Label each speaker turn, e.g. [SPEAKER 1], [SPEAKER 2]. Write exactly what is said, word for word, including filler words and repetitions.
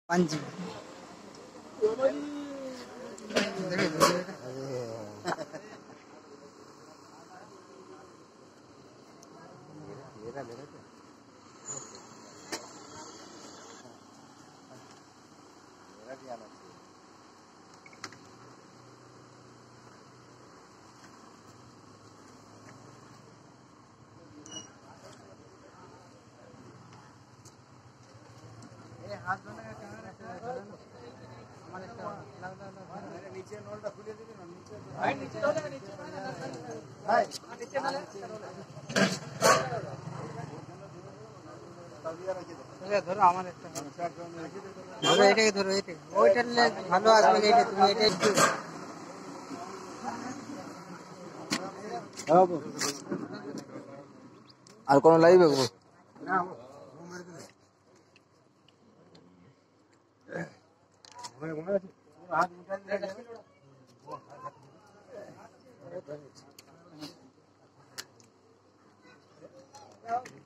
[SPEAKER 1] पांची हाथ धोने का कैमरा हमारे नीचे नोलटा खुले दिबी ना नीचे भाई नीचे डोले नीचे भाई नीचे डाले ধরো ধরো আমার একটা ধরো এটাকে ধরো এটাকে ওইটার ভালো আসবে এইটা তুমি এটা একটু
[SPEAKER 2] আর কোন লাইভ না মনে মনে আছে হাত উঠান দিয়ে ও